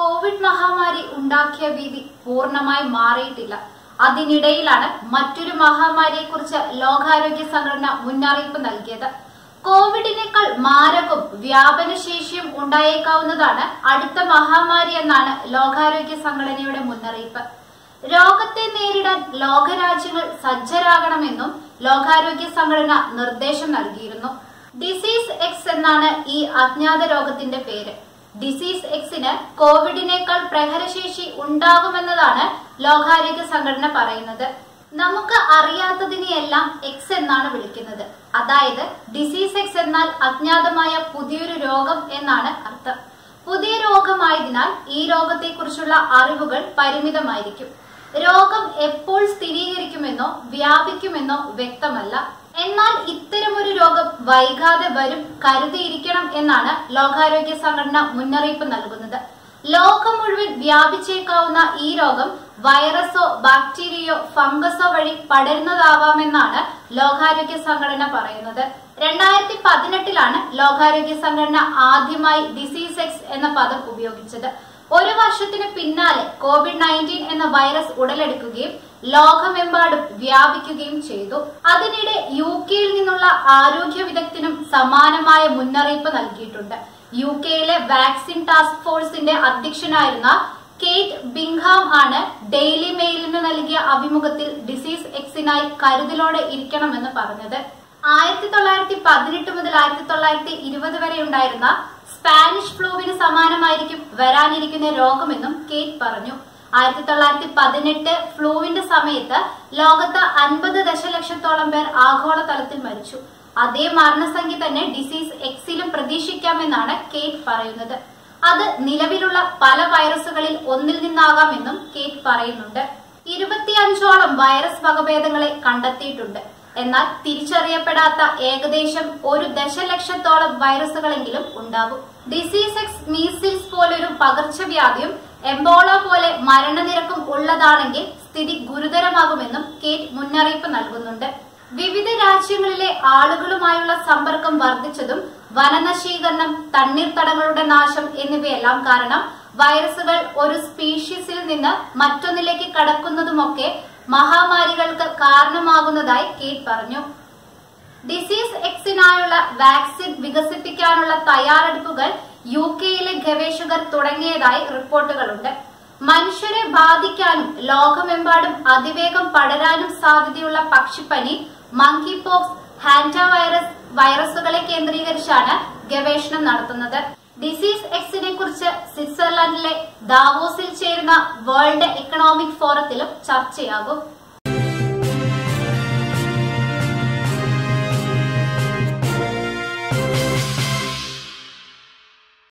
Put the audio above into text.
Covid മഹാമാരി ഉണ്ടാക്കിയ ഭീതി പൂർണ്ണമായി മാറിയിട്ടില്ല. അതിനിടയിലാണ് മറ്റൊരു മഹാമാരിയെക്കുറിച്ച് ലോകാരോഗ്യ സംഘടന മുന്നറിയിപ്പ് നൽകിയത്. കോവിഡിനേക്കാൾ മാരകവും വ്യാപനശേഷിയും ഉണ്ടായേക്കാവുന്നതാണ് അടുത്ത മഹാമാരി എന്നാണ് ലോകാരോഗ്യ സംഘടനയുടെ മുന്നറിയിപ്പ്. രോഗത്തെ നേരിടാൻ ലോകരാജ്യങ്ങൾ സജ്ജരാകണമെന്നും ലോകാരോഗ്യ സംഘടന നിർദ്ദേശം നൽകിയിരുന്നു. ഡിസീസ് എക്സ് എന്നാണ് ഈ അജ്ഞാത രോഗത്തിന്റെ പേര്. ഡിസീസ് എക്സിന് കോവിഡിനേക്കാൾ പ്രഹരശേഷി ഉണ്ടാകുമെന്നതാണ് ലോകാരോഗ്യ സംഘടന പറയുന്നത്. നമുക്ക് അറിയാത്തതിനെയെല്ലാം എക്സ് എന്നാണ് വിളിക്കുന്നത്. അതായത് ഡിസീസ് എക്സ് എന്നാൽ അജ്ഞാതമായ പുതിയൊരു രോഗം എന്നാണ് അർത്ഥം. പുതിയ രോഗമായതിനാൽ ഈ രോഗത്തെക്കുറിച്ചുള്ള അറിവുകൾ പരിമിതമായിരിക്കും. രോഗം എപ്പോൾ സ്ഥിരീകരിക്കുമെന്നോ വ്യാപിക്കുമെന്നോ വ്യക്തമല്ല. എന്നാൽ ഇത്തരമൊരു രോഗം വൈകാതെ വരും, കരുതിയിരിക്കണം എന്നാണ് ലോകാരോഗ്യ സംഘടന മുന്നറിയിപ്പ് നൽകുന്നത്. ലോകം മുഴുവൻ വ്യാപിച്ചേക്കാവുന്ന ഈ രോഗം വൈറസോ ബാക്ടീരിയയോ ഫംഗസോ വഴി പടരുന്നതാവാമെന്നാണ് ലോകാരോഗ്യ സംഘടന പറയുന്നത്. 2018 ലോകാരോഗ്യ സംഘടന ആദ്യമായി ഡിസീസ് എക്സ് എന്ന പദം ഉപയോഗിച്ചത്. ഒരു വർഷത്തിന് പിന്നാലെ COVID-19 എന്ന വൈറസ് ഉടലെടുക്കുകയും ലോകമെമ്പാടും വ്യാപിക്കുകയും ചെയ്തു. അതിനിടെ UK-യിൽ നിന്നുള്ള ആരോഗ്യ വിദഗ്ധനും സമാനമായ മുന്നറിയിപ്പ് നൽകിയിട്ടുണ്ട്. UK-യിലെ വാക്സിൻ ടാസ്ക് ഫോഴ്സിന്റെ അധ്യക്ഷനായിരുന്ന കേറ്റ് ബിങ്ഹാം ആണ് ഡെയിലി മെയിലിന് നൽകിയ അഭിമുഖത്തിൽ ഡിസീസ് എക്സിനായി കരുതലോടെ ഇരിക്കണമെന്ന് പറഞ്ഞത്. 1918 മുതൽ 1920 വരെ ഉണ്ടായിരുന്ന സ്പാനിഷ് ഫ്ലൂവിന് സമാനമായിരിക്കും വരാനിരിക്കുന്ന രോഗമെന്നും കേറ്റ് പറഞ്ഞു. 1918 ഫ്ലൂവിന്റെ സമയത്ത് ലോകത്ത് 50 ദശലക്ഷത്തോളം പേർ ആഗോളതലത്തിൽ മരിച്ചു. അതേ മരണസംഖ്യ തന്നെ ഡിസീസ് എക്സിലും പ്രതീക്ഷിക്കാമെന്നാണ് കേറ്റ് പറയുന്നത്. അത് നിലവിലുള്ള പല വൈറസുകളിൽ ഒന്നിൽ നിന്നാകാമെന്നും കേറ്റ് പറയുന്നുണ്ട്. 25ഓളം വൈറസ് വകഭേദങ്ങളെ കണ്ടെത്തിയിട്ടുണ്ട്. എന്നാൽ തിരിച്ചറിയപ്പെടാത്ത ഏകദേശം 1 ദശലക്ഷത്തോളം വൈറസുകളെങ്കിലും ഉണ്ടാകും. ഡിസീസ് എക്സ് മീസിൽസ് പോലൊരു പകർച്ചവ്യാധിയും എംബോള പോലെ മരണനിരക്കും ഉള്ളതാണെങ്കിൽ സ്ഥിതി ഗുരുതരമാകുമെന്നും കേറ്റ് മുന്നറിയിപ്പ് നൽകുന്നുണ്ട്. വിവിധ രാജ്യങ്ങളിലെ ആളുകളുമായുള്ള സമ്പർക്കം വർദ്ധിച്ചതും വനനശീകരണം, തണ്ണീർത്തടങ്ങളുടെ നാശം എന്നിവയെല്ലാം കാരണം വൈറസുകൾ ഒരു സ്പീഷീസിൽ നിന്ന് മറ്റൊന്നിലേക്ക് കടക്കുന്നതുമൊക്കെ മഹാമാരികൾക്ക് കാരണമാകുന്നതായി കേറ്റ് പറഞ്ഞു. ഡിസീസ് എക്സിനായുള്ള വാക്സിൻ വികസിപ്പിക്കാനുള്ള തയ്യാറെടുപ്പുകൾ UK-യിലെ ഗവേഷകർ തുടങ്ങിയതായി റിപ്പോർട്ടുകളുണ്ട്. മനുഷ്യരെ ബാധിക്കാനും ലോകമെമ്പാടും അതിവേഗം പടരാനും സാധ്യതയുള്ള പക്ഷിപ്പനി, മങ്കി പോക്സ്, ഹാൻഡ വൈറസുകളെ കേന്ദ്രീകരിച്ചാണ് ഗവേഷണം നടത്തുന്നത്. ഡിസീസ് എക്സിനെ കുറിച്ച് സ്വിറ്റ്സർലൻഡിലെ ദാവോസിൽ ചേരുന്ന വേൾഡ് എക്കണോമിക് ഫോറത്തിലും ചർച്ചയാകും.